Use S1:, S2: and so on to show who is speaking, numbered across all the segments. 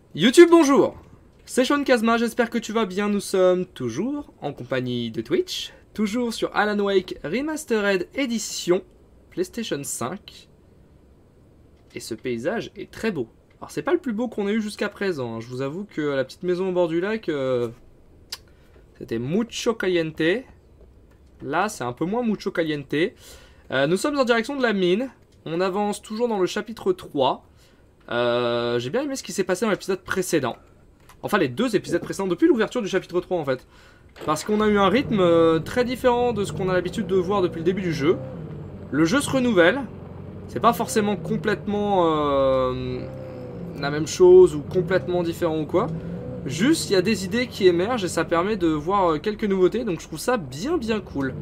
S1: YouTube, bonjour. C'est Sean Kazma, j'espère que tu vas bien. Nous sommes toujours en compagnie de Twitch, toujours sur Alan Wake Remastered Edition PlayStation 5. Et ce paysage est très beau. Alors c'est pas le plus beau qu'on ait eu jusqu'à présent, hein. Je vous avoue que la petite maison au bord du lac, c'était mucho caliente. Là c'est un peu moins mucho caliente. Nous sommes en direction de la mine. On avance toujours dans le chapitre 3. J'ai bien aimé ce qui s'est passé dans l'épisode précédent. Enfin les deux épisodes précédents, depuis l'ouverture du chapitre 3 en fait. Parce qu'on a eu un rythme très différent de ce qu'on a l'habitude de voir depuis le début du jeu. Le jeu se renouvelle. C'est pas forcément complètement la même chose ou complètement différent ou quoi. Juste il y a des idées qui émergent et ça permet de voir quelques nouveautés. Donc je trouve ça bien cool.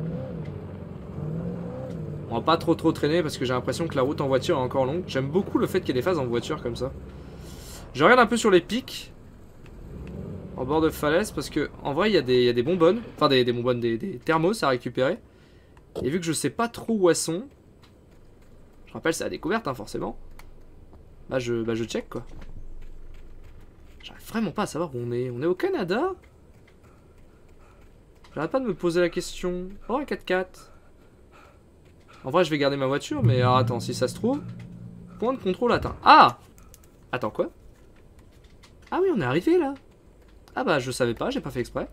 S1: On va pas trop traîner parce que j'ai l'impression que la route en voiture est encore longue. J'aime beaucoup le fait qu'il y ait des phases en voiture comme ça. Je regarde un peu sur les pics en bord de falaise parce que en vrai il y a des bonbonnes. Enfin des bonbonnes, des thermos à récupérer. Et vu que je sais pas trop où elles sont, je rappelle c'est la découverte hein, forcément. Bah je check quoi. J'arrive vraiment pas à savoir où on est. On est au Canada? J'arrête pas de me poser la question. Oh un 4x4. En vrai je vais garder ma voiture mais alors, attends si ça se trouve. Point de contrôle atteint. Ah! Attends quoi? Ah oui on est arrivé là. Ah bah je savais pas, j'ai pas fait exprès.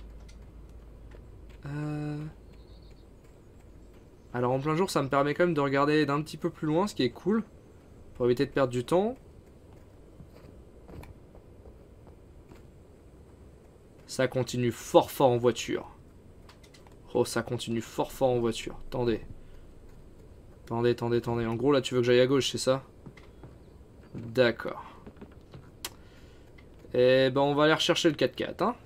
S1: Alors en plein jour ça me permet quand même de regarder d'un petit peu plus loin, ce qui est cool. Pour éviter de perdre du temps. Ça continue fort en voiture. Oh ça continue fort en voiture. Attendez. Attendez. En gros là tu veux que j'aille à gauche c'est ça? D'accord. Et ben on va aller rechercher le 4x4 hein.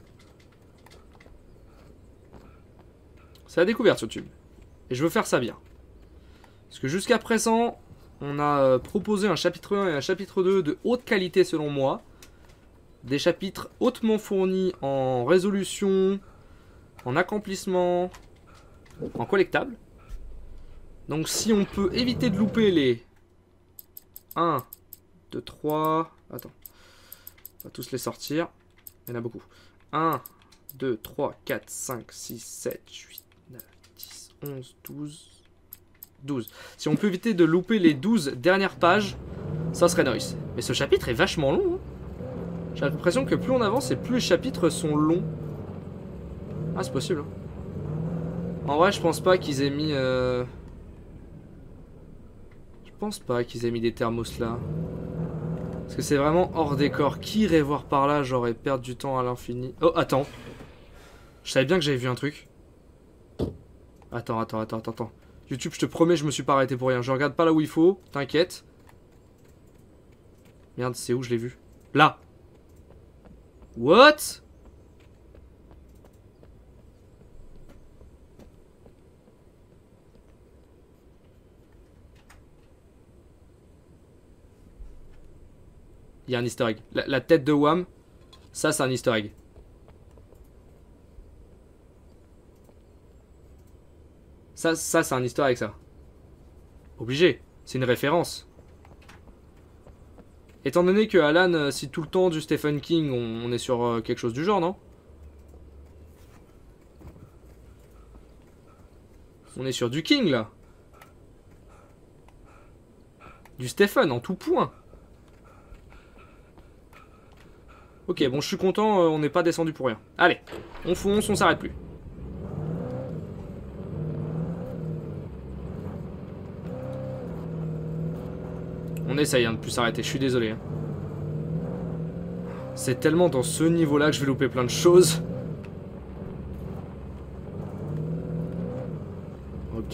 S1: C'est la découverte sur YouTube. Et je veux faire ça bien. Parce que jusqu'à présent, on a proposé un chapitre 1 et un chapitre 2 de haute qualité selon moi. Des chapitres hautement fournis en résolution, en accomplissement, en collectable. Donc si on peut éviter de louper les 1, 2, 3... Attends. On va tous les sortir. Il y en a beaucoup. 1, 2, 3, 4, 5, 6, 7, 8, 9, 10, 11, 12. Si on peut éviter de louper les 12 dernières pages, ça serait nice. Mais ce chapitre est vachement long. Hein. J'ai l'impression que plus on avance et plus les chapitres sont longs. Ah, c'est possible. Hein. En vrai, je pense pas qu'ils aient mis... Je pense pas qu'ils aient mis des thermos là. Parce que c'est vraiment hors décor. Qui irait voir par là, j'aurais perdu du temps à l'infini. Oh, attends. Je savais bien que j'avais vu un truc. Attends. YouTube, je te promets, je me suis pas arrêté pour rien. Je regarde pas là où il faut, t'inquiète. Merde, c'est où je l'ai vu? Là. What? Il y a un easter egg. La tête de Wham, ça c'est un easter egg. Ça c'est un easter egg ça. Obligé, c'est une référence. Étant donné que Alan cite tout le temps du Stephen King, on est sur quelque chose du genre, non? On est sur du King là. Du Stephen en tout point. Ok, bon, je suis content, on n'est pas descendu pour rien. Allez, on fonce, on s'arrête plus. On essaye hein, de plus s'arrêter, je suis désolé. Hein. C'est tellement dans ce niveau-là que je vais louper plein de choses. Ok.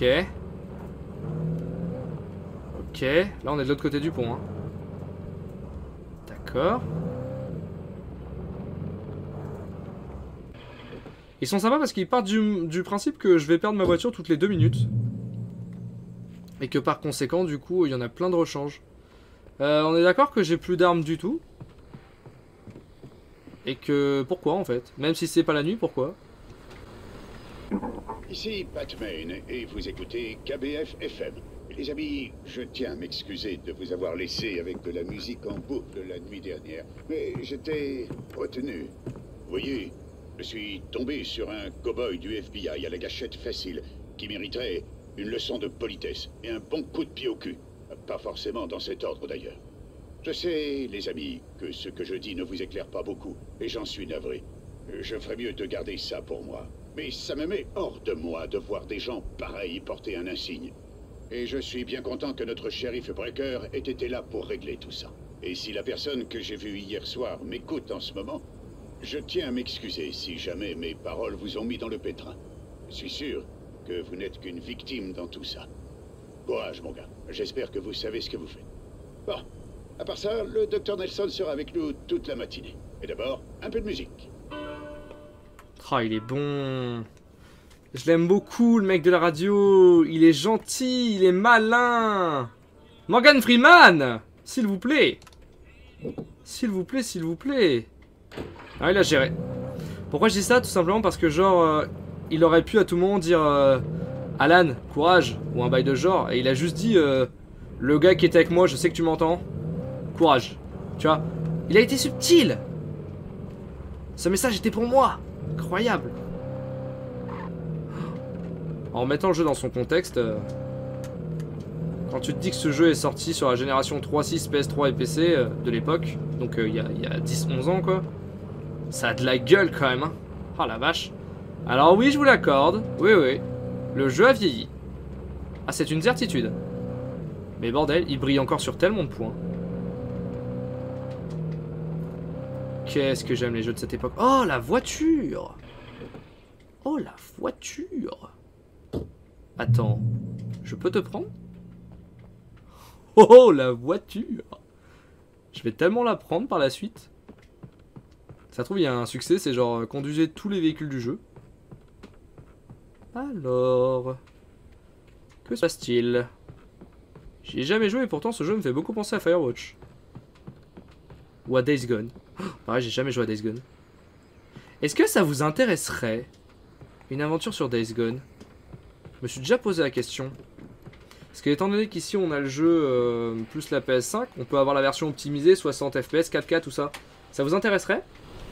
S1: Là on est de l'autre côté du pont. Hein. D'accord. Ils sont sympas parce qu'ils partent du principe que je vais perdre ma voiture toutes les 2 minutes. Et que par conséquent, du coup, il y en a plein de rechanges. On est d'accord que j'ai plus d'armes du tout. Et que... Pourquoi, en fait? Même si c'est pas la nuit, pourquoi?
S2: Ici Batman et vous écoutez KBF FM. Les amis, je tiens à m'excuser de vous avoir laissé avec de la musique en boucle la nuit dernière, mais j'étais retenu. Vous voyez, je suis tombé sur un cow-boy du FBI à la gâchette facile, qui mériterait une leçon de politesse et un bon coup de pied au cul. Pas forcément dans cet ordre d'ailleurs. Je sais, les amis, que ce que je dis ne vous éclaire pas beaucoup, et j'en suis navré. Je ferais mieux de garder ça pour moi. Mais ça me met hors de moi de voir des gens pareils porter un insigne. Et je suis bien content que notre shérif Breaker ait été là pour régler tout ça. Et si la personne que j'ai vue hier soir m'écoute en ce moment, je tiens à m'excuser si jamais mes paroles vous ont mis dans le pétrin. Je suis sûr que vous n'êtes qu'une victime dans tout ça. Courage, mon gars. J'espère que vous savez ce que vous faites. Bon, à part ça, le docteur Nelson sera avec nous toute la matinée. Et d'abord, un peu de musique.
S1: Oh, il est bon. Je l'aime beaucoup, le mec de la radio. Il est gentil, il est malin. Morgan Freeman, s'il vous plaît. S'il vous plaît, s'il vous plaît. Ah, il a géré. Pourquoi je dis ça? Tout simplement parce que, genre, il aurait pu à tout moment dire Alan, courage, ou un bail de genre. Et il a juste dit le gars qui était avec moi, je sais que tu m'entends. Courage. Tu vois? Il a été subtil. Ce message était pour moi. Incroyable. En remettant le jeu dans son contexte, quand tu te dis que ce jeu est sorti sur la génération 3.6, PS3 et PC de l'époque, donc il y a 10-11 ans quoi, ça a de la gueule quand même, hein. Oh la vache. Alors oui, je vous l'accorde, oui, le jeu a vieilli. Ah, c'est une certitude. Mais bordel, il brille encore sur tellement de points. Qu'est-ce que j'aime les jeux de cette époque. Oh, la voiture. Oh, la voiture. Attends, je peux te prendre? Oh, la voiture. Je vais tellement la prendre par la suite. Ça trouve, il y a un succès, c'est genre conduisez tous les véhicules du jeu. Alors, que se passe-t-il? J'y ai jamais joué et pourtant ce jeu me fait beaucoup penser à Firewatch. Ou à Days Gone. Oh, pareil, j'ai jamais joué à Days Gone. Est-ce que ça vous intéresserait une aventure sur Days Gone? Je me suis déjà posé la question. Parce que étant donné qu'ici on a le jeu plus la PS5, on peut avoir la version optimisée, 60 FPS, 4K, tout ça. Ça vous intéresserait?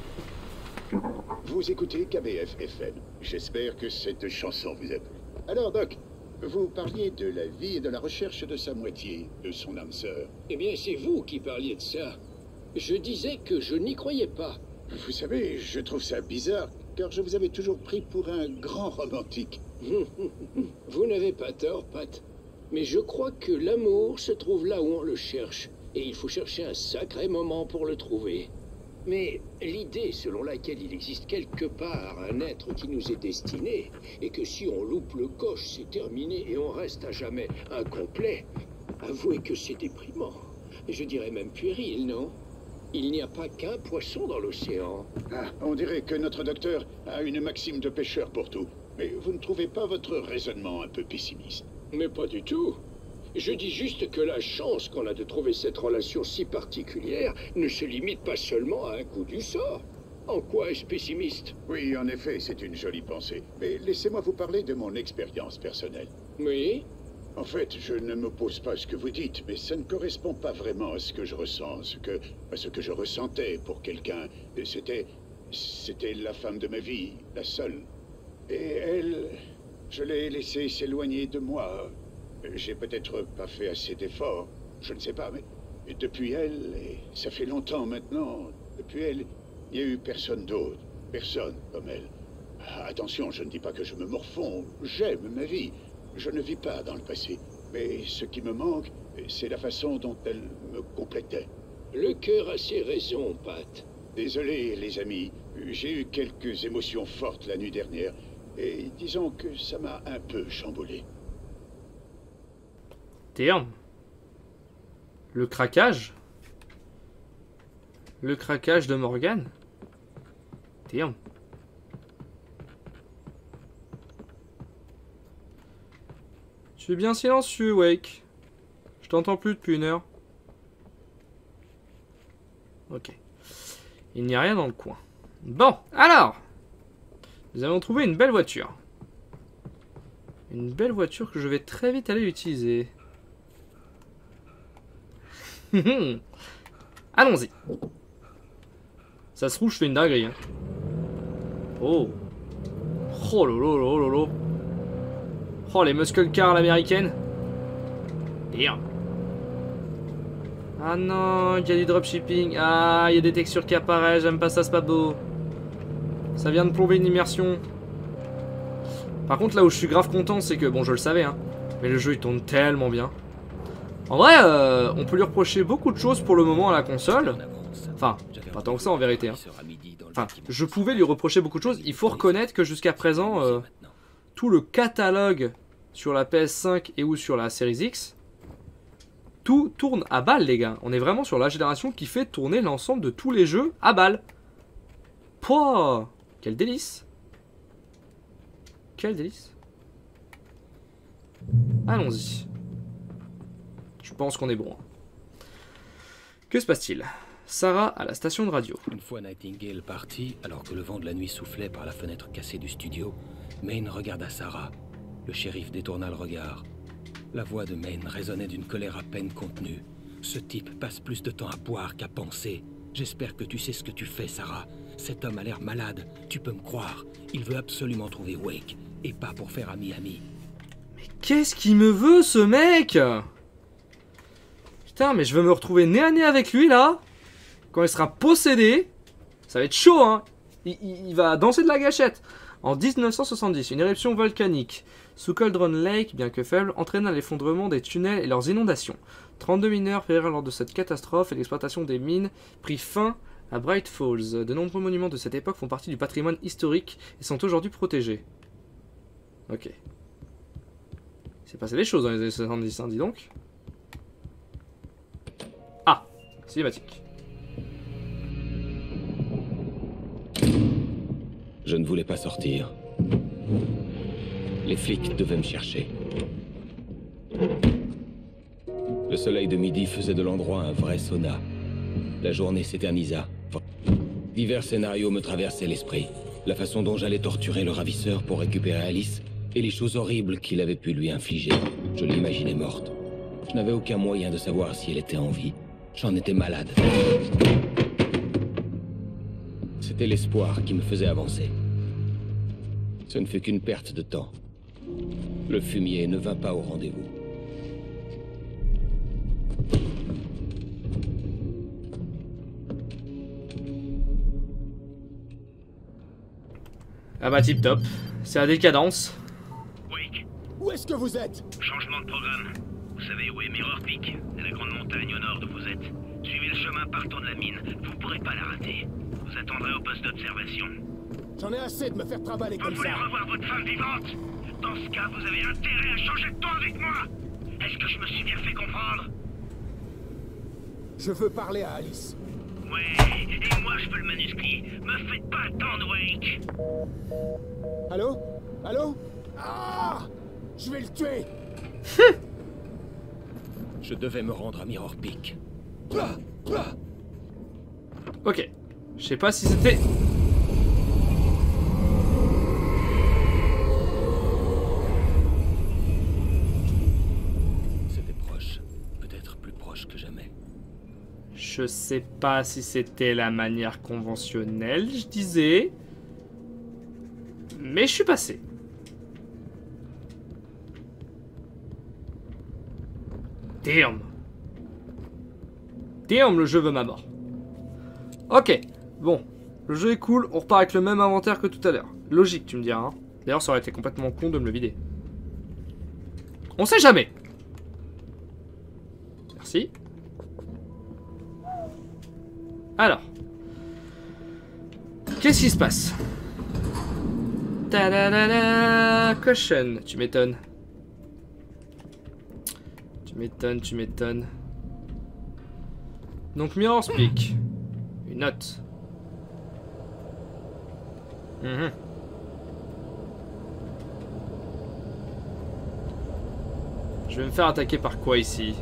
S2: Vous écoutez KBF FM. J'espère que cette chanson vous a plu. Alors, Doc, vous parliez de la vie et de la recherche de sa moitié, de son âme sœur.
S3: Eh bien, c'est vous qui parliez de ça. Je disais que je n'y croyais pas.
S2: Vous savez, je trouve ça bizarre, car je vous avais toujours pris pour un grand romantique.
S3: Vous n'avez pas tort, Pat. Mais je crois que l'amour se trouve là où on le cherche. Et il faut chercher un sacré moment pour le trouver. Mais l'idée selon laquelle il existe quelque part un être qui nous est destiné, et que si on loupe le coche, c'est terminé et on reste à jamais incomplet, avouez que c'est déprimant. Je dirais même puéril, non? Il n'y a pas qu'un poisson dans l'océan.
S2: Ah, on dirait que notre docteur a une maxime de pêcheur pour tout. Mais vous ne trouvez pas votre raisonnement un peu pessimiste?
S3: Mais pas du tout. Je dis juste que la chance qu'on a de trouver cette relation si particulière ne se limite pas seulement à un coup du sort. En quoi est-ce pessimiste?
S2: Oui, en effet, c'est une jolie pensée. Mais laissez-moi vous parler de mon expérience personnelle.
S3: Oui?
S2: En fait, je ne m'oppose pas à ce que vous dites, mais ça ne correspond pas vraiment à ce que je ressens, à ce que je ressentais pour quelqu'un. C'était la femme de ma vie, la seule. Et elle, je l'ai laissée s'éloigner de moi. J'ai peut-être pas fait assez d'efforts, je ne sais pas, mais depuis elle, et ça fait longtemps maintenant, depuis elle, il n'y a eu personne d'autre, personne comme elle. Attention, je ne dis pas que je me morfonds, j'aime ma vie, je ne vis pas dans le passé, mais ce qui me manque, c'est la façon dont elle me complétait.
S3: Le cœur a ses raisons, Pat.
S2: Désolé, les amis, j'ai eu quelques émotions fortes la nuit dernière, et disons que ça m'a un peu chamboulé.
S1: Damn. Le craquage? Le craquage de Morgan? Damn. Tu es bien silencieux, Wake. Je t'entends plus depuis une heure. Ok. Il n'y a rien dans le coin. Bon, alors. Nous avons trouvé une belle voiture. Une belle voiture que je vais très vite aller utiliser. Allons-y. Ça se trouve, je fais une dinguerie. Hein. Oh. Oh lolo lolo lolo. Oh, les muscle cars à l'américaine. Damn. Ah non, il y a du dropshipping. Ah, il y a des textures qui apparaissent. J'aime pas ça, c'est pas beau. Ça vient de plomber une immersion. Par contre, là où je suis grave content, c'est que, bon, je le savais, hein, mais le jeu il tourne tellement bien. En vrai, on peut lui reprocher beaucoup de choses pour le moment à la console. Enfin, pas tant que ça en vérité. Hein. Enfin, je pouvais lui reprocher beaucoup de choses. Il faut reconnaître que jusqu'à présent, tout le catalogue sur la PS5 et ou sur la Series X, tout tourne à balle, les gars. On est vraiment sur la génération qui fait tourner l'ensemble de tous les jeux à balle. Pouah, quel délice. Quel délice. Allons-y. Je pense qu'on est bon. Que se passe-t-il? Sarah à la station de radio.
S4: Une fois Nightingale parti, alors que le vent de la nuit soufflait par la fenêtre cassée du studio, Maine regarda Sarah. Le shérif détourna le regard. La voix de Maine résonnait d'une colère à peine contenue. Ce type passe plus de temps à boire qu'à penser. J'espère que tu sais ce que tu fais, Sarah. Cet homme a l'air malade, tu peux me croire. Il veut absolument trouver Wake, et pas pour faire ami-ami.
S1: Mais qu'est-ce qu'il me veut, ce mec? Putain, mais je veux me retrouver nez à nez avec lui, là. Quand il sera possédé. Ça va être chaud, hein. Il va danser de la gâchette. En 1970, une éruption volcanique sous Cauldron Lake, bien que faible, entraîna l'effondrement des tunnels et leurs inondations. 32 mineurs périrent lors de cette catastrophe et l'exploitation des mines prit fin à Bright Falls. De nombreux monuments de cette époque font partie du patrimoine historique et sont aujourd'hui protégés. Ok. Il s'est passé des choses dans les années 70, hein, dis donc. Ah, cinématique.
S4: Je ne voulais pas sortir. Les flics devaient me chercher. Le soleil de midi faisait de l'endroit un vrai sauna. La journée s'éternisa. Divers scénarios me traversaient l'esprit. La façon dont j'allais torturer le ravisseur pour récupérer Alice et les choses horribles qu'il avait pu lui infliger. Je l'imaginais morte. Je n'avais aucun moyen de savoir si elle était en vie. J'en étais malade. C'était l'espoir qui me faisait avancer. Ce ne fut qu'une perte de temps. Le fumier ne vint pas au rendez-vous.
S1: Ah bah tip top. C'est la décadence.
S5: Wake,
S6: Où est-ce que vous êtes?
S5: changement de programme. Vous savez où est Mirror Peak? C'est la grande montagne au nord d'où vous êtes. Suivez le chemin partant de la mine, vous pourrez pas la rater. Vous attendrez au poste d'observation.
S6: J'en ai assez de me faire trimballer
S5: Vous
S6: comme
S5: voulez
S6: ça.
S5: revoir votre femme vivante? Dans ce cas, vous avez intérêt à changer de temps avec moi. Est-ce que je me suis bien fait comprendre?
S6: Je veux parler à Alice.
S5: Ouais, et moi je veux le manuscrit. Me faites pas attendre, Wake.
S6: Allô? Allô? Ah! Je vais le tuer!
S4: Je devais me rendre à Mirror Peak.
S1: Ok. Je sais pas si c'était...
S4: C'était proche. Peut-être plus proche que jamais.
S1: Je sais pas si c'était la manière conventionnelle, je disais. Mais je suis passé. Damn. Damn, le jeu veut ma mort. Ok, bon. Le jeu est cool, on repart avec le même inventaire que tout à l'heure. Logique, tu me diras. Hein. D'ailleurs, ça aurait été complètement con de me le vider. On sait jamais. Merci. Alors. Qu'est-ce qui se passe? Ta-da-da-da. Caution, tu m'étonnes. Tu m'étonnes, tu m'étonnes. Donc Mirror Peak. Une note. Je vais me faire attaquer par quoi ici?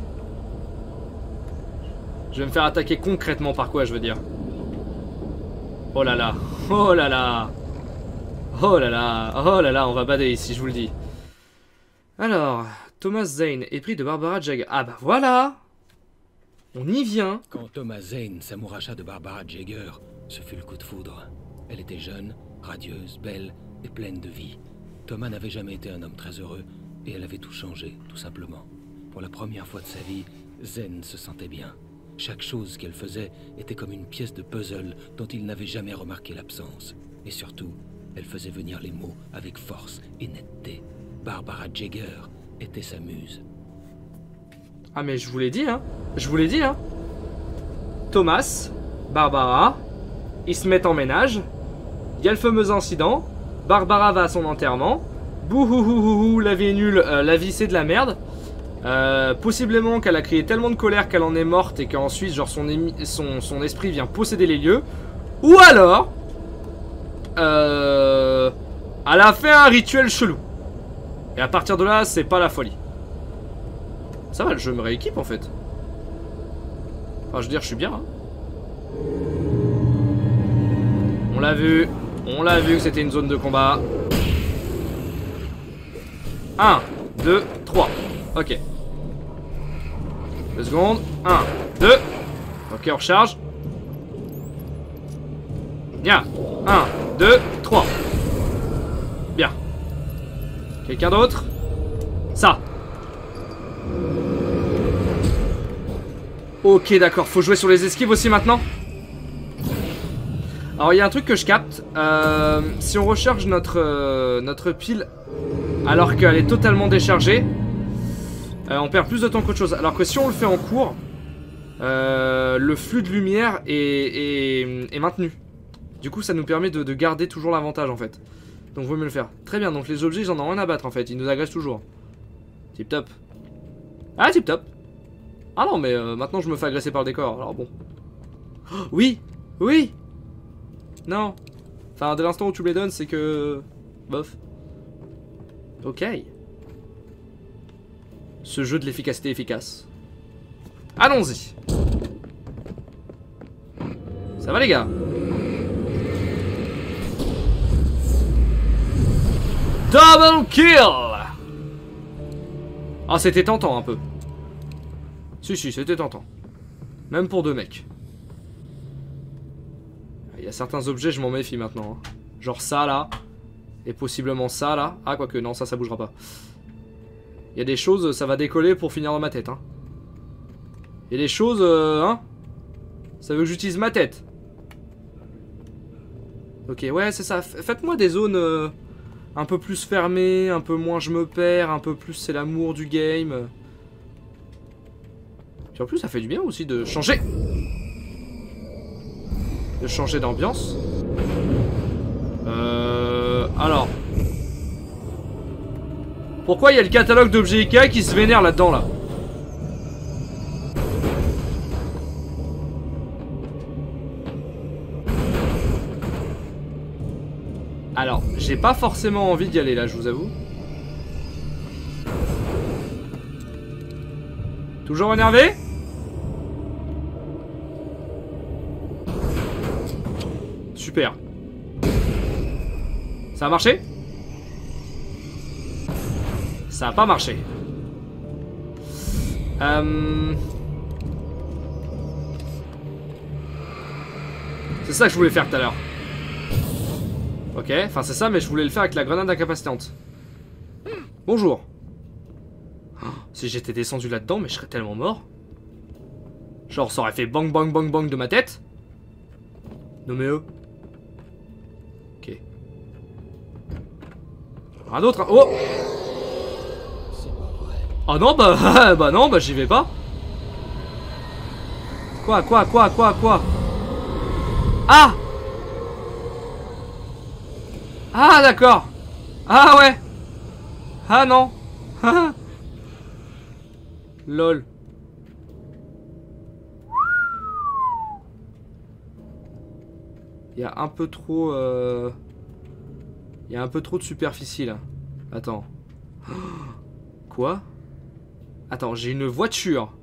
S1: Je vais me faire attaquer concrètement par quoi, je veux dire. Oh là là. Oh là là. Oh là là. Oh là là, on va bader ici, je vous le dis. Alors, Thomas Zane, épris de Barbara Jagger. Ah bah voilà. On y vient.
S4: Quand Thomas Zane s'amouracha de Barbara Jagger, ce fut le coup de foudre. Elle était jeune, radieuse, belle et pleine de vie. Thomas n'avait jamais été un homme très heureux et elle avait tout changé, tout simplement. Pour la première fois de sa vie, Zane se sentait bien. Chaque chose qu'elle faisait était comme une pièce de puzzle dont il n'avait jamais remarqué l'absence. Et surtout, elle faisait venir les mots avec force et netteté. Barbara Jagger était sa muse.
S1: Ah mais je vous l'ai dit, hein. Je vous l'ai dit, hein. Thomas, Barbara, ils se mettent en ménage. Il y a le fameux incident. Barbara va à son enterrement. Bouhouhouhou, la vie est nulle, la vie c'est de la merde. Possiblement qu'elle a créé tellement de colère qu'elle en est morte et qu'ensuite genre son esprit vient posséder les lieux. Ou alors elle a fait un rituel chelou. Et à partir de là c'est pas la folie. Ça va, le jeu me rééquipe en fait. Enfin je veux dire je suis bien hein. On l'a vu que c'était une zone de combat. 1, 2, 3. Ok. 2 secondes. 1, 2. Ok, on recharge. Bien. 1, 2, 3. Bien. Quelqu'un d'autre? Ça. Ok, d'accord. Faut jouer sur les esquives aussi maintenant. Alors, il y a un truc que je capte. Si on recharge notre pile alors qu'elle est totalement déchargée, on perd plus de temps qu'autre chose. Alors que si on le fait en cours, le flux de lumière est maintenu. Du coup ça nous permet de garder toujours l'avantage en fait. Donc vaut mieux le faire. Très bien, donc les objets ils en ont rien à battre en fait, ils nous agressent toujours. Tip top. Ah tip top. Ah non mais maintenant je me fais agresser par le décor, alors bon. Oh, oui. Oui. Non. Enfin dès l'instant où tu me les donnes c'est que... Bof. Ok. Ce jeu de l'efficacité efficace. Allons-y. Ça va les gars? Double kill. Ah c'était tentant un peu. Si c'était tentant. Même pour 2 mecs. Il y a certains objets je m'en méfie maintenant hein. Genre ça là. Et possiblement ça là. Ah quoique non ça bougera pas. Il y a des choses, ça va décoller pour finir dans ma tête. Hein. Il y a des choses, hein. Ça veut que j'utilise ma tête. Ok, ouais, c'est ça. Faites-moi des zones un peu plus fermées, un peu moins je me perds, un peu plus c'est l'amour du game. Puis en plus, ça fait du bien aussi de changer. De changer d'ambiance. Alors. Pourquoi il y a le catalogue d'objets Ikea qui se vénère là-dedans là? Alors, j'ai pas forcément envie d'y aller là, je vous avoue. Toujours énervé? Super. Ça a marché? Ça a pas marché. C'est ça que je voulais faire tout à l'heure. Ok, enfin c'est ça, mais je voulais le faire avec la grenade incapacitante. Bonjour. Oh, si j'étais descendu là-dedans, mais je serais tellement mort. Genre, ça aurait fait bang bang bang bang de ma tête. Non mais eux. Ok. Un autre. Oh. Ah non, bah, bah non, bah j'y vais pas. Quoi. Ah. Ah d'accord. Ah ouais. Ah non. Lol. Il y a un peu trop il y a un peu trop de superficie là. Attends. Quoi? Attends, j'ai une voiture.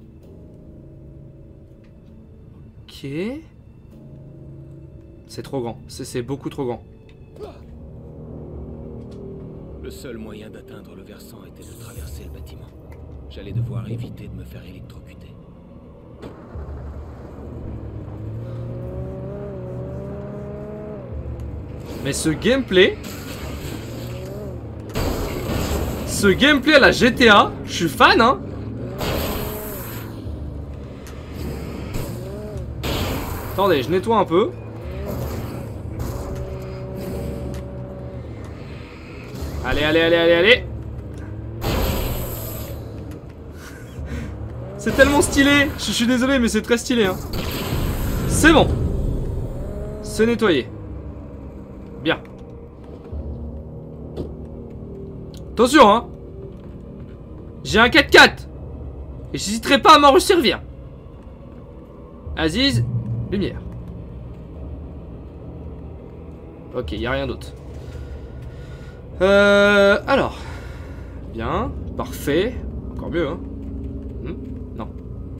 S1: Ok. C'est trop grand. C'est beaucoup trop grand.
S4: Le seul moyen d'atteindre le versant était de traverser le bâtiment. J'allais devoir éviter de me faire électrocuter.
S1: Mais ce gameplay... Ce gameplay à la GTA, je suis fan, hein. Attendez, je nettoie un peu. Allez, allez, allez, allez, allez. C'est tellement stylé. Je suis désolé, mais c'est très stylé, hein. C'est bon. C'est nettoyé. Bien. Attention, hein. J'ai un 4x4. Et j'hésiterai pas à m'en resservir. Aziz, lumière. Ok, y a rien d'autre. Alors. Bien, parfait. Encore mieux, hein. Non.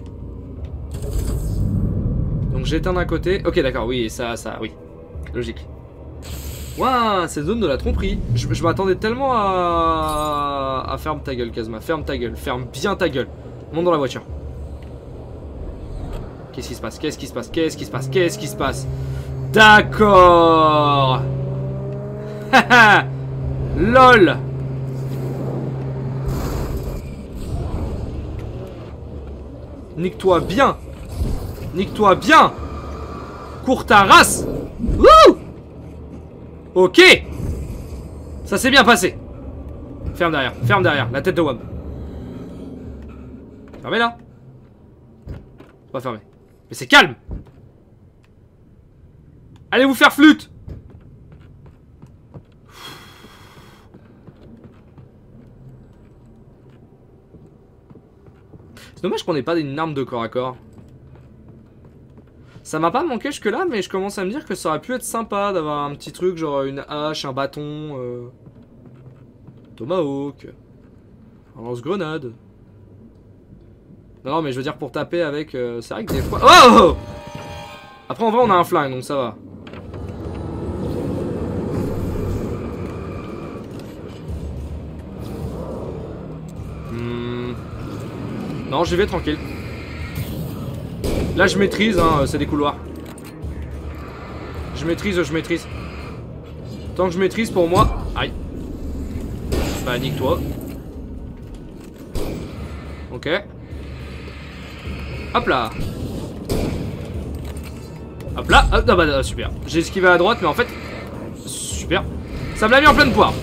S1: Donc j'éteins d'un côté. Ok, d'accord, oui, ça, oui. Logique. Waouh, c'est zone de la tromperie. Je m'attendais tellement à ferme ta gueule, Kazma. Ferme ta gueule. Ferme bien ta gueule. Monte dans la voiture. Qu'est-ce qui se passe? Qu'est-ce qui se passe? Qu'est-ce qui se passe? Qu'est-ce qui se passe? D'accord. Haha. LOL. Nique-toi bien. Nique-toi bien. Cours ta race. Wouh. Ok. Ça s'est bien passé. Ferme derrière, la tête de Wam. Fermez là. Pas fermé. Mais c'est calme. Allez vous faire flûte. C'est dommage qu'on n'ait pas une arme de corps à corps. Ça m'a pas manqué jusque là, mais je commence à me dire que ça aurait pu être sympa d'avoir un petit truc genre une hache, un bâton, tomahawk, un lance-grenade. Non mais je veux dire pour taper avec, c'est vrai que des fois... Oh! Après en vrai on a un flingue donc ça va. Non j'y vais tranquille. Là je maîtrise, hein, c'est des couloirs. Je maîtrise. Tant que je maîtrise pour moi... Aïe. Bah nique-toi. Ok. Hop là. Hop là. Ah bah super. J'ai esquivé à droite mais en fait... Super. Ça me l'a mis en pleine poire.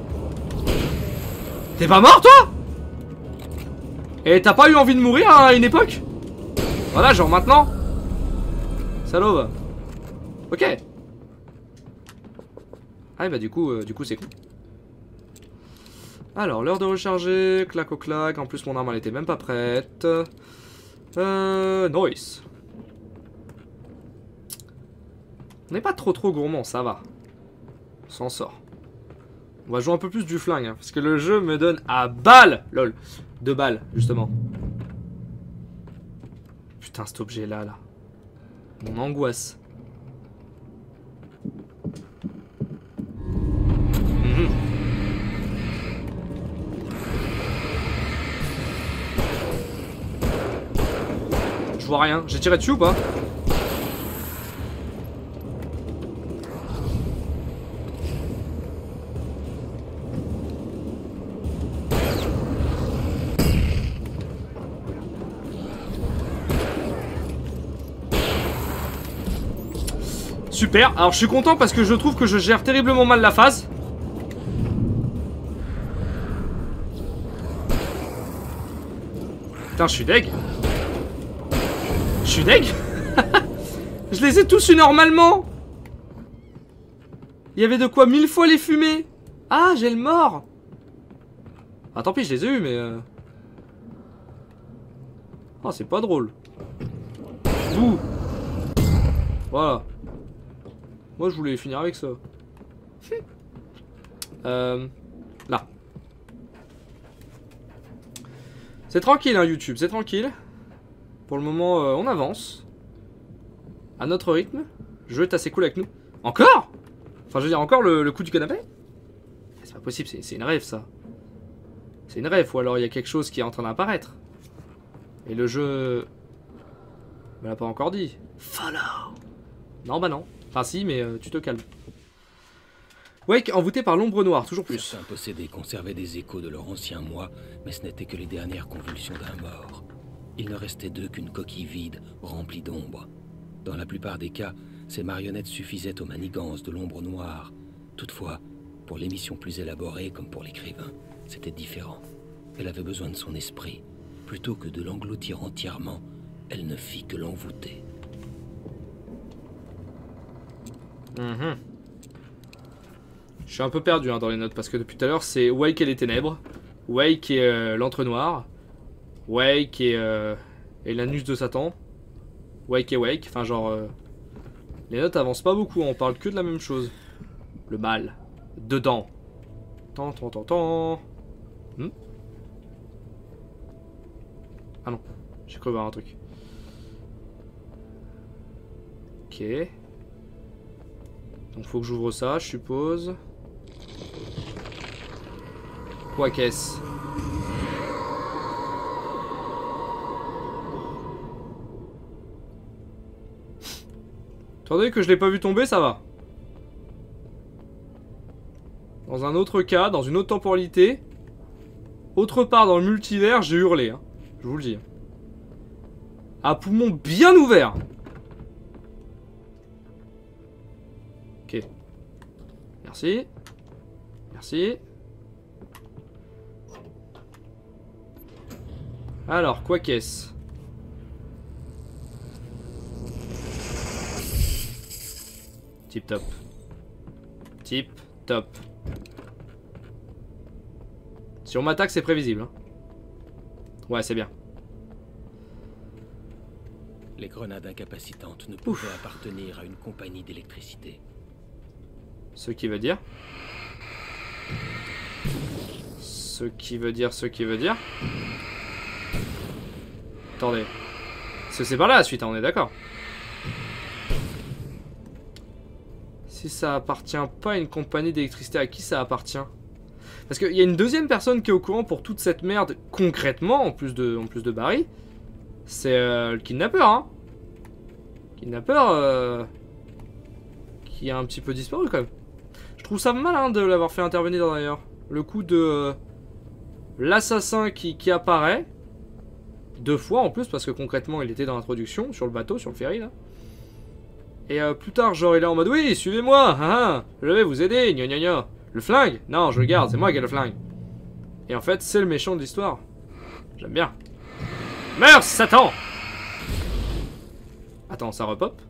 S1: T'es pas mort toi? Et t'as pas eu envie de mourir à une époque? Voilà, genre maintenant. Salaud va. Ok. Ah bah du coup c'est cool. Alors, l'heure de recharger, clac au clac. En plus mon arme elle était même pas prête. Noise. On n'est pas trop gourmand, ça va. On s'en sort. On va jouer un peu plus du flingue, hein, parce que le jeu me donne à balles. Lol. 2 balles, justement. Putain, cet objet là. Mon angoisse. Je vois rien. J'ai tiré dessus ou pas? Super, alors je suis content parce que je trouve que je gère terriblement mal la phase. Putain, je suis deg. Je suis deg. Je les ai tous eu normalement. Il y avait de quoi 1000 fois les fumer. Ah, j'ai le mort. Ah, tant pis, je les ai eu, mais... Oh, c'est pas drôle. Ouh. Voilà. Moi je voulais finir avec ça. Là. C'est tranquille hein YouTube, c'est tranquille. Pour le moment on avance. À notre rythme. Le jeu est assez cool avec nous. Encore? Enfin je veux dire encore le coup du canapé? C'est pas possible, c'est une rêve ça. C'est une rêve ou alors il y a quelque chose qui est en train d'apparaître. Et le jeu... me l'a pas encore dit. Follow. Non bah non. Enfin si mais tu te calmes. Wake envoûté par l'ombre noire, toujours plus.
S4: Certains possédés conservaient des échos de leur ancien moi, mais ce n'était que les dernières convulsions d'un mort. Il ne restait d'eux qu'une coquille vide, remplie d'ombre. Dans la plupart des cas, ces marionnettes suffisaient aux manigances de l'ombre noire. Toutefois, pour l'émission plus élaborée, comme pour l'écrivain, c'était différent. Elle avait besoin de son esprit. Plutôt que de l'engloutir entièrement, elle ne fit que l'envoûter.
S1: Je suis un peu perdu dans les notes parce que depuis tout à l'heure c'est Wake et les ténèbres, Wake et l'entre-noir, Wake et l'anus de Satan, Wake et Wake, enfin genre les notes avancent pas beaucoup, on parle que de la même chose. Le mal, dedans. Tant. Ah non, j'ai cru voir un truc. Ok. Donc faut que j'ouvre ça, je suppose. Quoi qu'est-ce? Attendez que je l'ai pas vu tomber, ça va. Dans un autre cas, dans une autre temporalité, autre part dans le multivers, j'ai hurlé. Hein. Je vous le dis. À poumon bien ouvert. Ok. Merci. Merci. Alors, quoi qu'est-ce? Tip top. Tip top. Si on m'attaque, c'est prévisible. Hein. Ouais, c'est bien.
S4: Les grenades incapacitantes ne pouvaient appartenir à une compagnie d'électricité.
S1: Ce qui veut dire... Ce qui veut dire... Attendez. Parce que c'est par là la suite, hein, on est d'accord. Si ça appartient pas à une compagnie d'électricité, à qui ça appartient? Parce qu'il y a une deuxième personne qui est au courant pour toute cette merde, concrètement, en plus de Barry. C'est le kidnappeur, hein. Kidnappeur, qui a un petit peu disparu, quand même. Je trouve ça malin de l'avoir fait intervenir, d'ailleurs. Le coup de... l'assassin qui apparaît. 2 fois, en plus, parce que concrètement, il était dans l'introduction, sur le bateau, sur le ferry, là. Et plus tard, genre, il est en mode, oui, suivez-moi, je vais vous aider, gna gna gna. Le flingue? Non, je le garde, c'est moi qui ai le flingue. Et en fait, c'est le méchant de l'histoire. J'aime bien. Meurs, Satan! Attends, ça repop?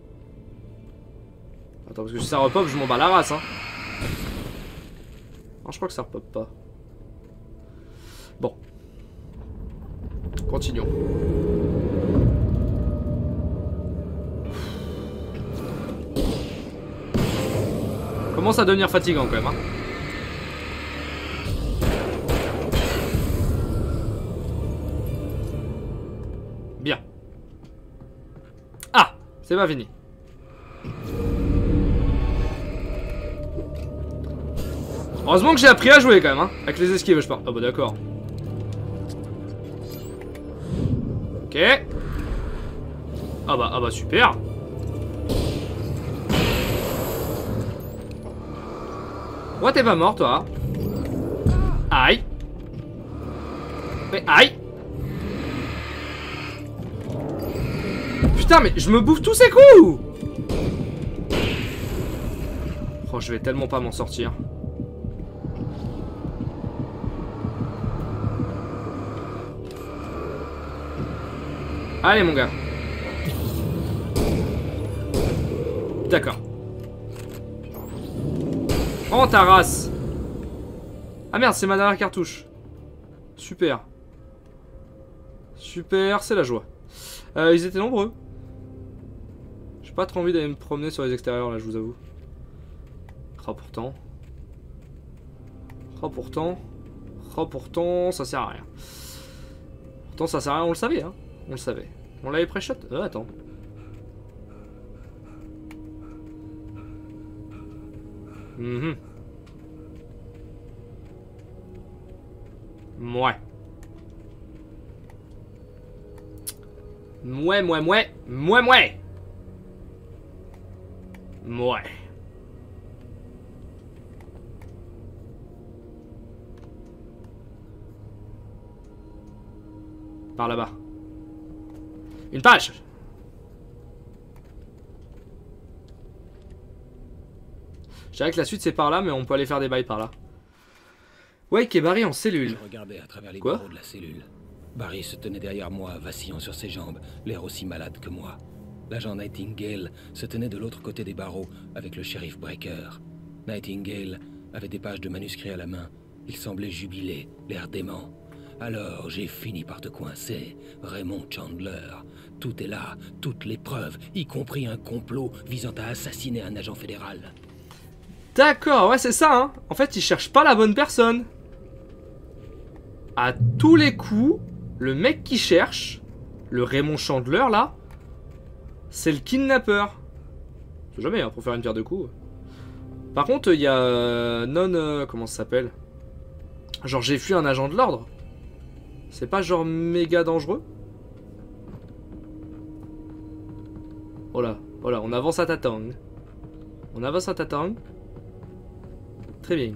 S1: Attends, parce que si ça repop, je m'en bats la race, hein. Non, je crois que ça repop pas. Bon. Continuons. Commence à devenir fatigant quand même, hein. Bien. Ah, c'est pas fini. Heureusement que j'ai appris à jouer quand même, hein. Avec les esquives, je parle. Ah bah d'accord. Ok. Ah bah super. Pourquoi t'es pas mort, toi? Aïe. Mais aïe. Putain, mais je me bouffe tous ces coups. Oh, je vais tellement pas m'en sortir. Allez, mon gars. D'accord. Oh, ta race. Ah merde, c'est ma dernière cartouche. Super. Super, c'est la joie. Ils étaient nombreux. J'ai pas trop envie d'aller me promener sur les extérieurs là, je vous avoue. Oh pourtant. Oh pourtant. Oh pourtant, ça sert à rien. Pourtant ça sert à rien, on le savait, hein. On le savait. On l'avait pré-shot. Attends. Mouais. Mouais. Par là-bas. Une page. Je dirais que la suite c'est par là, mais on peut aller faire des bails par là. Wake et Barry en cellule.
S4: Je regardais à travers les
S1: Quoi?
S4: barreaux de la cellule. Barry se tenait derrière moi, vacillant sur ses jambes, l'air aussi malade que moi. L'agent Nightingale se tenait de l'autre côté des barreaux, avec le shérif Breaker. Nightingale avait des pages de manuscrits à la main. Il semblait jubilé, l'air dément. Alors j'ai fini par te coincer, Raymond Chandler. Tout est là, toutes les preuves, y compris un complot visant à assassiner un agent fédéral.
S1: D'accord, ouais c'est ça hein. En fait il cherche pas la bonne personne. À tous les coups, le mec qui cherche, le Raymond Chandler là, c'est le kidnappeur. C'est jamais hein, pour faire une pierre de coups. Par contre il y a comment ça s'appelle? Genre j'ai fui un agent de l'ordre. C'est pas genre méga dangereux? Oh là, on avance à tatang. On avance à tatang. Très bien.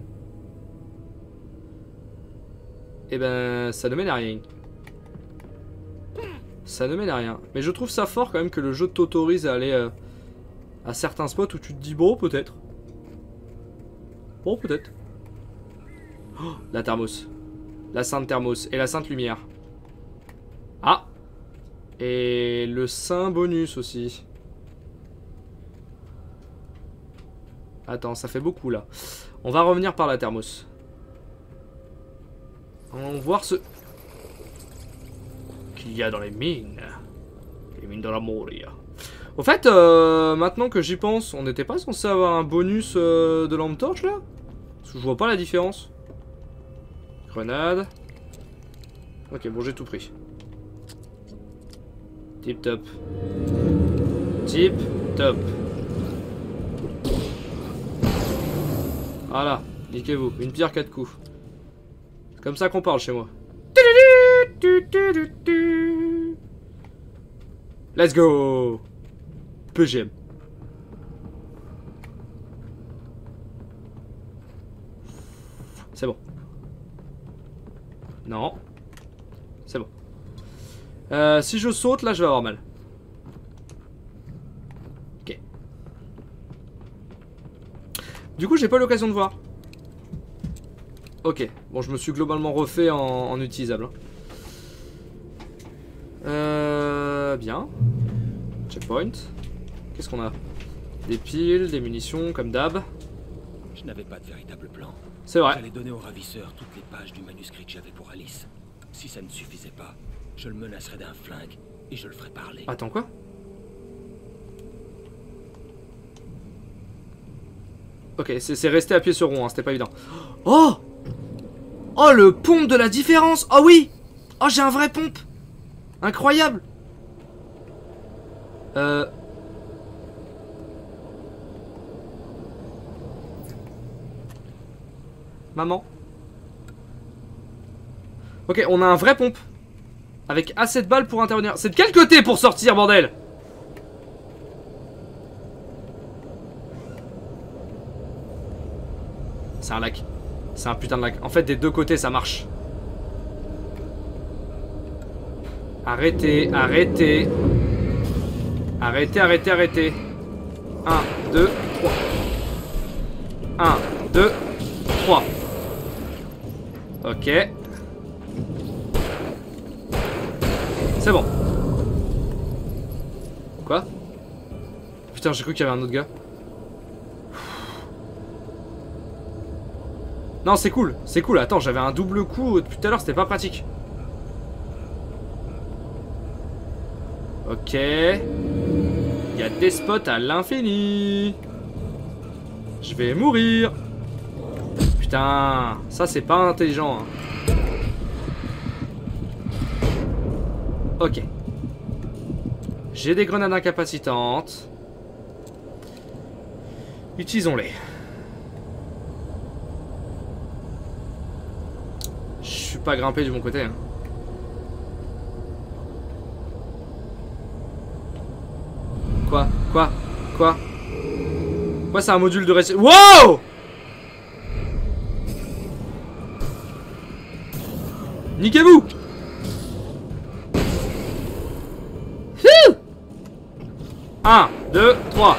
S1: Et ben, ça ne mène à rien. Ça ne mène à rien. Mais je trouve ça fort quand même que le jeu t'autorise à aller à certains spots où tu te dis bon, peut-être. Bon, peut-être. Oh, la thermos. La sainte thermos. Et la sainte lumière. Ah! Et le saint bonus aussi. Attends, ça fait beaucoup là. On va revenir par la thermos. On va voir ce qu'il y a dans les mines. Les mines de la Moria. Au fait, maintenant que j'y pense, on n'était pas censé avoir un bonus de lampe torche là? Parce que je vois pas la différence. Grenade. Ok, bon, j'ai tout pris. Tip top. Tip top. Voilà, niquez-vous. Une pierre 4 coups. C'est comme ça qu'on parle chez moi. Let's go. PGM. C'est bon. Non. C'est bon. Si je saute, là, je vais avoir mal. Ok. Du coup, j'ai pas eu l'occasion de voir. Ok. Bon, je me suis globalement refait en utilisable. Bien. Checkpoint. Qu'est-ce qu'on a? Des piles, des munitions, comme d'hab.
S4: Je n'avais pas de véritable plan.
S1: C'est vrai.
S4: J'allais donner au ravisseur toutes les pages du manuscrit que j'avais pour Alice. Si ça ne suffisait pas, je le menacerais d'un flingue et je le ferais parler.
S1: Attends, quoi? Ok, c'est resté à pied sur rond, hein, c'était pas évident. Oh! Oh, le pompe de la différence! Oh oui! Oh, j'ai un vrai pompe! Incroyable! Maman? Ok, on a un vrai pompe. Avec assez de balles pour intervenir. C'est de quel côté pour sortir, bordel? C'est un lac. C'est un putain de lac. En fait, des deux côtés, ça marche. Arrêtez, arrêtez. Arrêtez, arrêtez, arrêtez. 1, 2, 3. 1, 2, 3. Ok. C'est bon. Quoi? Putain, j'ai cru qu'il y avait un autre gars. Non, c'est cool. C'est cool. Attends, j'avais un double coup depuis tout à l'heure, c'était pas pratique. Ok. Il y a des spots à l'infini. Je vais mourir. Putain, ça c'est pas intelligent. Hein. Ok. J'ai des grenades incapacitantes. Utilisons-les. Je suis pas grimpé du bon côté. Hein. Quoi? Quoi? Quoi? Quoi, c'est un module de récit. Wow! Niquez-vous! 1, 2, 3.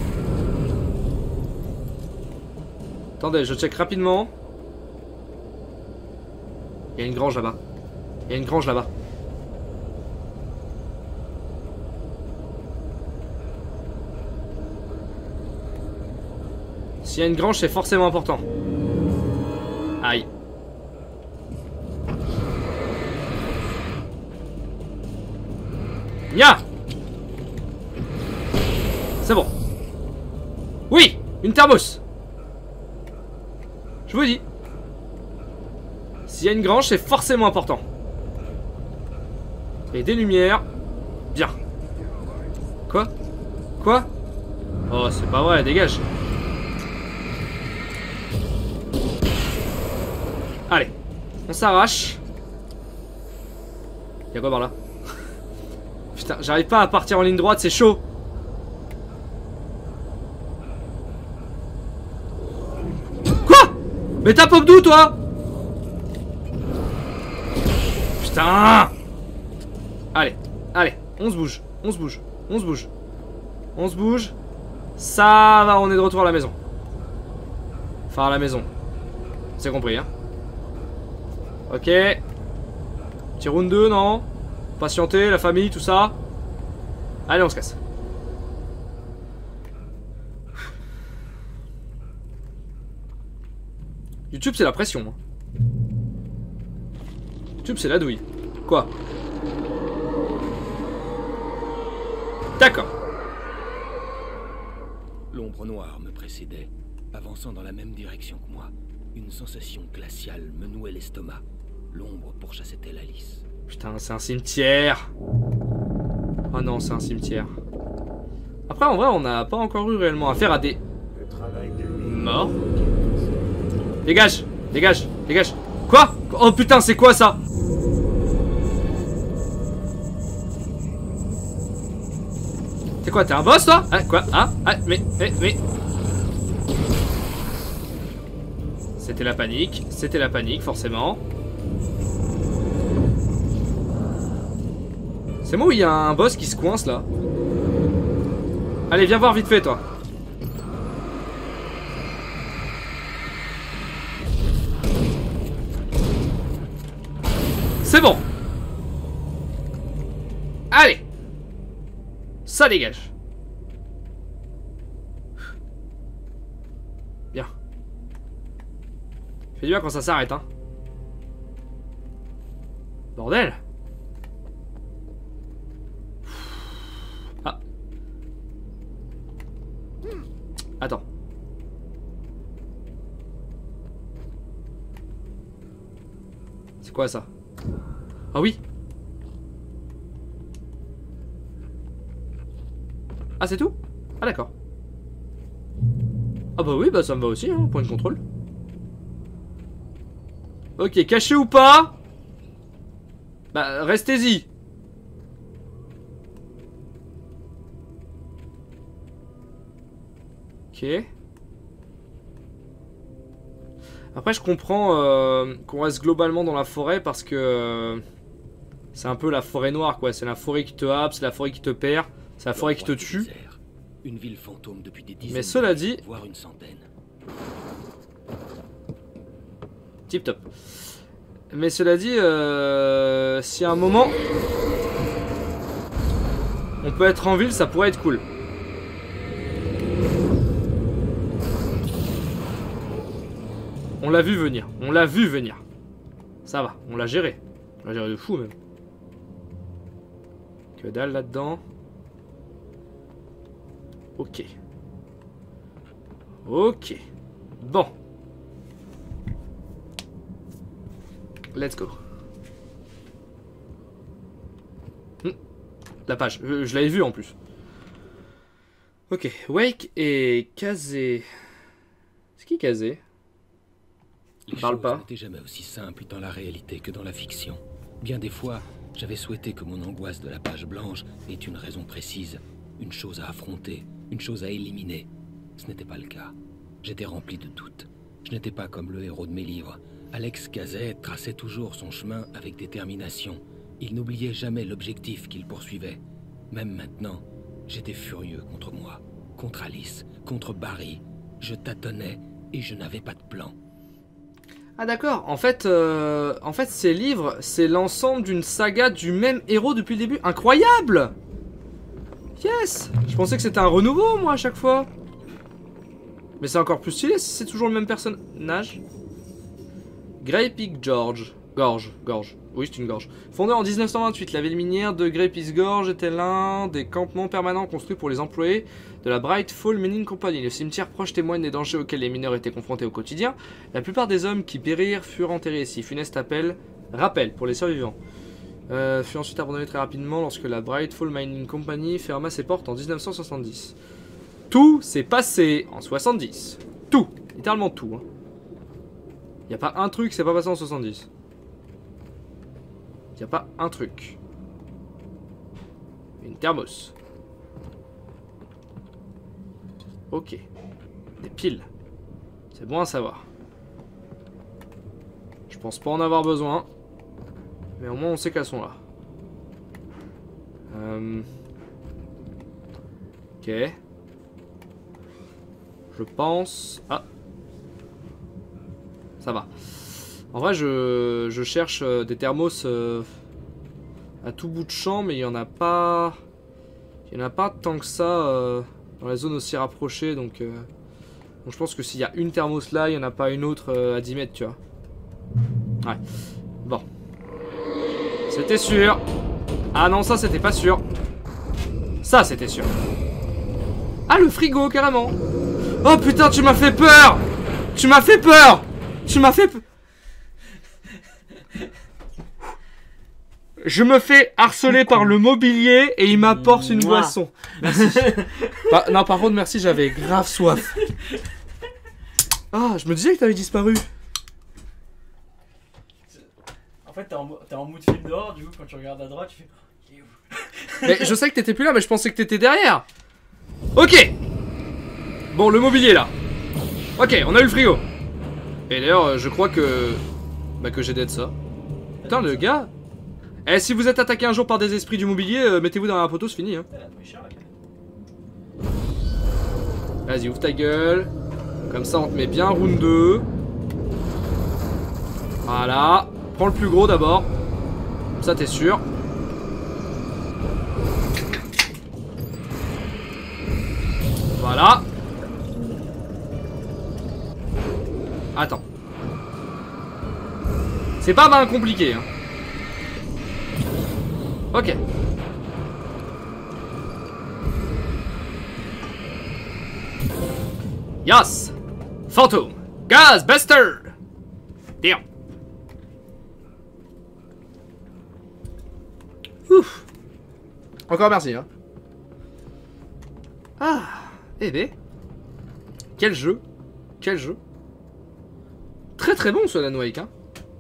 S1: Attendez, je check rapidement. Il y a une grange là-bas. Il y a une grange là-bas. S'il y a une grange, c'est forcément important. Aïe. Nya! C'est bon. Oui! Une thermos! Je vous dis. S'il y a une grange, c'est forcément important. Et des lumières. Bien. Quoi? Quoi? Oh, c'est pas vrai, dégage. Allez, on s'arrache. Y'a quoi par là? Putain, j'arrive pas à partir en ligne droite, c'est chaud. Quoi? Mais t'as pop d'où toi? Putain. Allez, allez, on se bouge, on se bouge, on se bouge. On se bouge. Ça va, on est de retour à la maison. Enfin à la maison. C'est compris hein. Ok. Petit round 2, non? Patienter, la famille, tout ça. Allez, on se casse. YouTube, c'est la pression. Hein. YouTube, c'est la douille. Quoi? D'accord.
S4: L'ombre noire me précédait, avançant dans la même direction que moi. Une sensation glaciale me nouait l'estomac. L'ombre pourchassait-elle Alice?
S1: Putain, c'est un cimetière. Oh non, c'est un cimetière. Après, en vrai, on n'a pas encore eu réellement affaire à des morts. Dégage, dégage, dégage. Quoi? Oh putain, c'est quoi ça? C'est quoi, t'es un boss toi? Ah, quoi? Ah, mais. C'était la panique, forcément. C'est moi où il y a un boss qui se coince là? Allez, viens voir vite fait toi. C'est bon. Allez. Ça dégage. Bien. Fais du bien quand ça s'arrête hein. Bordel. Ah. Attends. C'est quoi ça? Ah oui. Ah c'est tout? Ah d'accord. Ah bah oui, bah ça me va aussi, hein, point de contrôle. Ok, caché ou pas? Bah restez-y. Ok. Après je comprends qu'on reste globalement dans la forêt parce que c'est un peu la forêt noire quoi. C'est la forêt qui te happe, c'est la forêt qui te perd, c'est la forêt qui te tue.
S4: Une ville fantôme depuis des dizaines,
S1: mais cela dit,
S4: voire une centaine.
S1: Tip top. Mais cela dit, si à un moment on peut être en ville, ça pourrait être cool. On l'a vu venir, on l'a vu venir. Ça va, on l'a géré. On l'a géré de fou même. Que dalle là-dedans. Ok. Ok. Bon. Let's go. La page, je l'avais vue en plus. Ok, Wake et Kazé. C'est qui Kazé?
S4: Les choses n'étaient jamais aussi simples dans la réalité que dans la fiction. Bien des fois, j'avais souhaité que mon angoisse de la page blanche ait une raison précise, une chose à affronter, une chose à éliminer. Ce n'était pas le cas. J'étais rempli de doutes. Je n'étais pas comme le héros de mes livres. Alex Kazé traçait toujours son chemin avec détermination. Il n'oubliait jamais l'objectif qu'il poursuivait. Même maintenant, J'étais furieux contre moi, contre Alice, contre Barry. Je tâtonnais et je n'avais pas de plan.
S1: Ah d'accord, en fait ces livres, c'est l'ensemble d'une saga du même héros depuis le début. Incroyable! Yes! Je pensais que c'était un renouveau, moi, à chaque fois. Mais c'est encore plus stylé si c'est toujours le même personnage. Grey Peak Gorge. Oui, c'est une gorge. Fondée en 1928, la ville minière de Grey Peak Gorge était l'un des campements permanents construits pour les employés de la Bright Fall Mining Company. Le cimetière proche témoigne des dangers auxquels les mineurs étaient confrontés au quotidien. La plupart des hommes qui périrent furent enterrés ici. Funeste rappel pour les survivants. Fut ensuite abandonné très rapidement lorsque la Bright Fall Mining Company ferma ses portes en 1970. Tout s'est passé en 70. Tout, littéralement tout. Hein. Y a pas un truc qui s'est pas passé en 70. Y a pas un truc. Une thermos. Ok. Des piles. C'est bon à savoir. Je pense pas en avoir besoin. Mais au moins on sait qu'elles sont là. Ok. Je pense... Ah. Ça va. En vrai, je cherche des thermos à tout bout de champ, mais il y en a pas... Il y en a pas tant que ça dans la zone aussi rapprochée, donc je pense que s'il y a une thermos là, il n'y en a pas une autre à 10 mètres, tu vois. Ouais. Bon. C'était sûr. Ah non, ça c'était pas sûr. Ça c'était sûr. Ah, le frigo, carrément. Oh putain, tu m'as fait peur. Tu m'as fait peur. Tu m'as fait peur. Je me fais harceler par le mobilier et il m'apporte une boisson. Merci. Non, par contre, merci, j'avais grave soif. Ah, je me disais que t'avais disparu.
S7: En fait, t'es en mood film dehors, du coup, quand tu regardes à droite, tu fais... Il est où?
S1: Mais je sais que t'étais plus là, mais je pensais que t'étais derrière. Ok. Bon, le mobilier là. Ok, on a eu le frigo. Et d'ailleurs, je crois que... Bah, que j'ai d'être ça. Putain, le gars... Eh, si vous êtes attaqué un jour par des esprits du mobilier, mettez-vous dans un poteau, c'est fini. Hein. Vas-y, ouvre ta gueule. Comme ça, on te met bien round 2. Voilà. Prends le plus gros d'abord. Comme ça, t'es sûr. Voilà. Attends. C'est pas mal compliqué, hein. Ok. Yes. Phantom. Gasbuster. Bien. Ouf. Encore merci, hein. Ah. Eh ben. Quel jeu. Quel jeu. Très très bon ce Alan Wake, hein.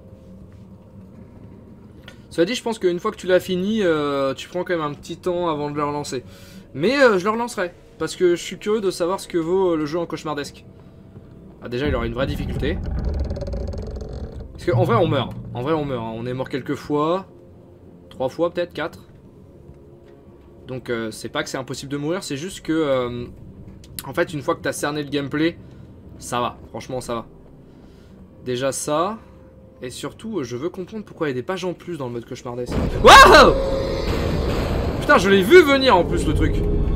S1: Cela dit, je pense qu'une fois que tu l'as fini, tu prends quand même un petit temps avant de le relancer. Mais je le relancerai, parce que je suis curieux de savoir ce que vaut le jeu en cauchemardesque. Ah, déjà, il aura une vraie difficulté. Parce qu'en vrai, on meurt. En vrai, on meurt. Hein. On est mort quelques fois. 3 fois, peut-être, 4. Donc, c'est pas que c'est impossible de mourir, c'est juste que... en fait, une fois que t'as cerné le gameplay, ça va. Franchement, ça va. Déjà ça... Et surtout, je veux comprendre pourquoi il y a des pages en plus dans le mode cauchemardesque. Waouh! Putain, je l'ai vu venir en plus le truc.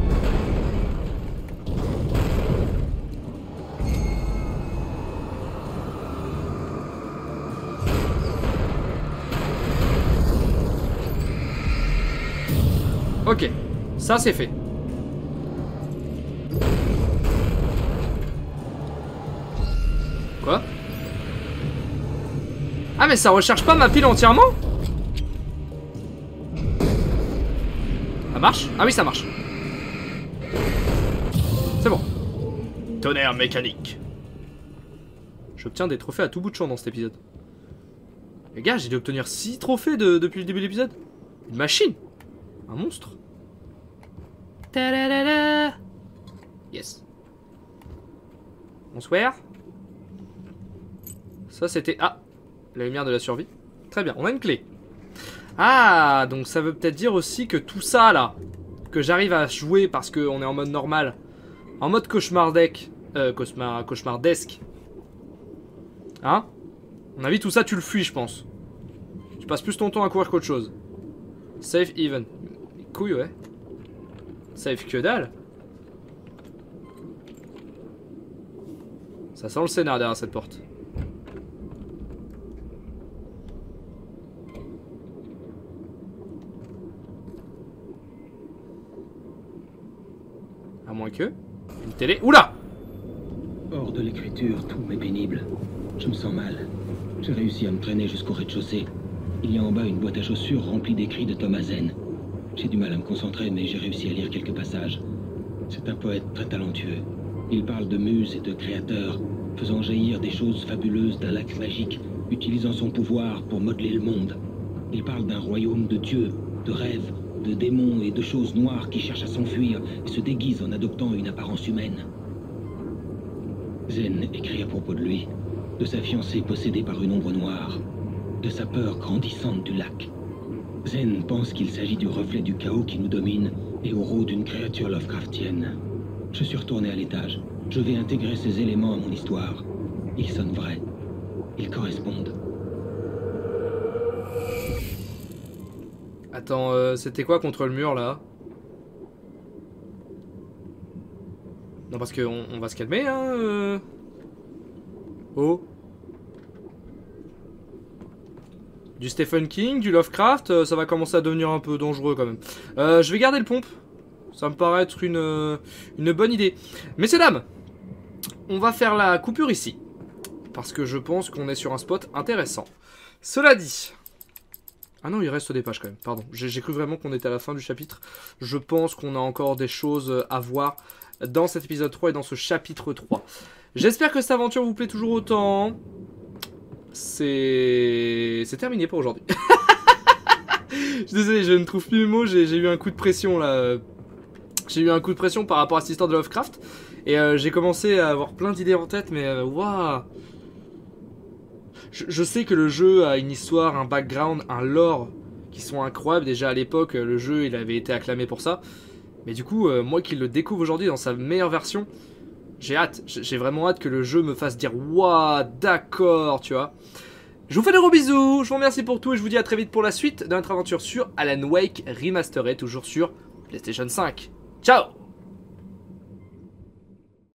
S1: Ok, ça c'est fait. Quoi? Ah mais ça recharge pas ma pile entièrement? Ça marche? Ah oui ça marche. C'est bon. Tonnerre mécanique. J'obtiens des trophées à tout bout de champ dans cet épisode. Les gars, j'ai dû obtenir 6 trophées depuis le début de l'épisode. Une machine. Un monstre. Ta-da-da-da. Yes. Bonsoir. Ça c'était... Ah, la lumière de la survie. Très bien, on a une clé. Ah, donc ça veut peut-être dire aussi que tout ça là, que j'arrive à jouer parce qu'on est en mode normal, en mode cauchemardesque, hein? À mon avis, tout ça, tu le fuis, je pense. Tu passes plus ton temps à courir qu'autre chose. Save even. Couille, ouais. Save que dalle. Ça sent le scénar derrière cette porte. À moins que... Une télé... Oula!
S4: Hors de l'écriture, tout m'est pénible. Je me sens mal. J'ai réussi à me traîner jusqu'au rez-de-chaussée. Il y a en bas une boîte à chaussures remplie d'écrits de Thomas Zen. J'ai du mal à me concentrer, mais j'ai réussi à lire quelques passages. C'est un poète très talentueux. Il parle de muses et de créateurs, faisant jaillir des choses fabuleuses d'un lac magique, utilisant son pouvoir pour modeler le monde. Il parle d'un royaume de dieux, de rêves, de démons et de choses noires qui cherchent à s'enfuir et se déguisent en adoptant une apparence humaine. Zen écrit à propos de lui, de sa fiancée possédée par une ombre noire, de sa peur grandissante du lac. Zen pense qu'il s'agit du reflet du chaos qui nous domine et au rôle d'une créature Lovecraftienne. Je suis retourné à l'étage. Je vais intégrer ces éléments à mon histoire. Ils sonnent vrais. Ils correspondent.
S1: Attends, c'était quoi contre le mur là? Non, parce qu'on va se calmer, hein. Oh. Du Stephen King, du Lovecraft, ça va commencer à devenir un peu dangereux quand même. Je vais garder le pompe. Ça me paraît être une bonne idée. Messieurs, dames, on va faire la coupure ici. Parce que je pense qu'on est sur un spot intéressant. Cela dit... Ah non, il reste des pages quand même, pardon. J'ai cru vraiment qu'on était à la fin du chapitre. Je pense qu'on a encore des choses à voir dans cet épisode 3 et dans ce chapitre 3. J'espère que cette aventure vous plaît toujours autant. C'est terminé pour aujourd'hui. Je suis désolé, je ne trouve plus mes mots, j'ai eu un coup de pression là. J'ai eu un coup de pression par rapport à cette histoire de Lovecraft. Et j'ai commencé à avoir plein d'idées en tête, mais waouh. Je sais que le jeu a une histoire, un background, un lore qui sont incroyables. Déjà à l'époque, le jeu il avait été acclamé pour ça. Mais du coup, moi qui le découvre aujourd'hui dans sa meilleure version, j'ai hâte. J'ai vraiment hâte que le jeu me fasse dire waouh, d'accord, tu vois. Je vous fais de gros bisous, je vous remercie pour tout et je vous dis à très vite pour la suite de notre aventure sur Alan Wake Remastered, toujours sur PlayStation 5. Ciao!